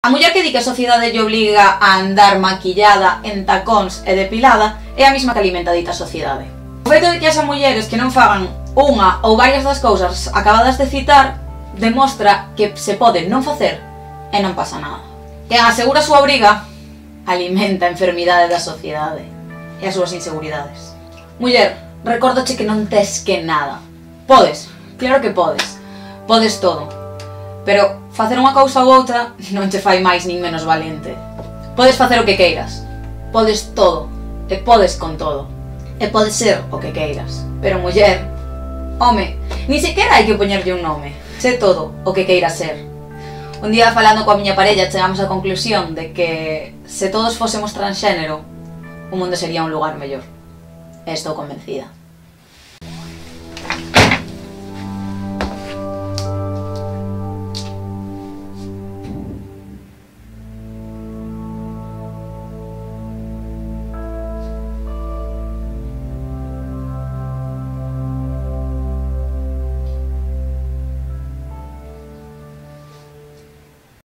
A muller que di que a sociedade lle obriga a andar maquillada, en tacóns e depilada é a mesma que alimenta a dita sociedade. O feito de que as mulleres que non fagan unha ou varias das cousas acabadas de citar demostra que se pode non facer e non pasa nada. Quen asegura a súa obriga alimenta a enfermidade da sociedade e as súas inseguridades. Muller, recórdoche que non tes que nada. Podes, claro que podes. Podes todo. Pero facer unha cousa ou outra non te fai máis nin menos valente. Podes facer o que queiras. Podes todo. E podes con todo. E podes ser o que queiras. Pero muller, home, ni sequera hai que poñerlle un nome. Sé todo o que queiras ser. Un día falando coa miña parella chegamos á conclusión de que se todos fósemos transxénero, o mundo sería un lugar mellor. E estou convencida.